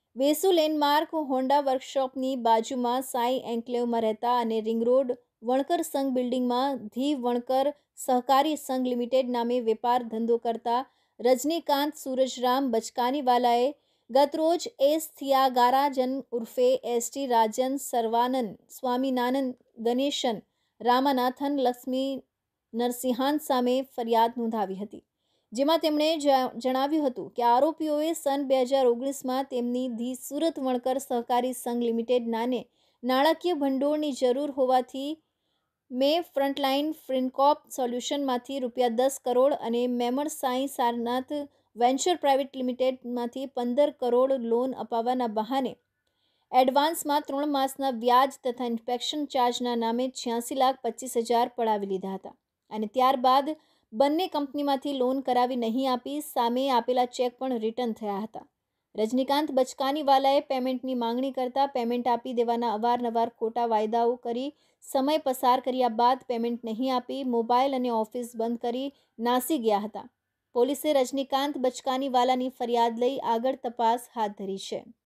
Vesu landmark Honda વર્કશોપની બાજુમાં સાઈ એન્કલેવમાં રહેતા અને રિંગ રોડ વણકર સંઘ બિલ્ડિંગમાં ધી વણકર સહકારી સંઘ લિમિટેડ નામે વેપાર ધંધો કરતા રજનીકાંત સૂરજરામ બચકાનીવાલાએ ગતરોજ એસ થિયાગારાજન ઉર્ફે એસટી રાજન સર્વાનંદ સ્વામીનાનંદ ગણેશન રામાનાથન લક્ષ્મી નરસિંહાન સામે ફરિયાદ નોંધાવી હતી, જેમાં તેમણે જણાવ્યું હતું કે આરોપીઓએ સન 2019માં તેમની ધી સુરત વણકર સહકારી સંઘ લિમિટેડ નાણાકીય ભંડોળની જરૂર હોવાથી મેં ફ્રન્ટલાઇન ફિનકોર્પ સોલ્યુશનમાંથી ₹10 કરોડ અને મેમણ સાઈ સારનાથ વેન્ચર પ્રાઇવેટ લિમિટેડમાંથી 15 કરોડ લોન અપાવવાના બહાને એડવાન્સમાં 3 માસના વ્યાજ તથા ઇન્સ્પેક્શન ચાર્જના નામે 86,25,000 પડાવી લીધા હતા અને ત્યારબાદ બંને કંપનીમાંથી લોન કરાવી નહીં આપી સામે આપેલા ચેક પણ રિટર્ન થયા હતા. રજનીકાંત બચકાનીવાલાએ પેમેન્ટની માંગણી કરતા પેમેન્ટ આપી દેવાના અવારનવાર ખોટા વાયદાઓ કરી સમય પસાર કર્યા બાદ પેમેન્ટ નહીં આપી મોબાઈલ અને ઓફિસ બંધ કરી નાસી ગયા હતા. પોલીસે રજનીકાંત બચકાનીવાલાની ફરિયાદ લઈ આગળ તપાસ હાથ ધરી છે.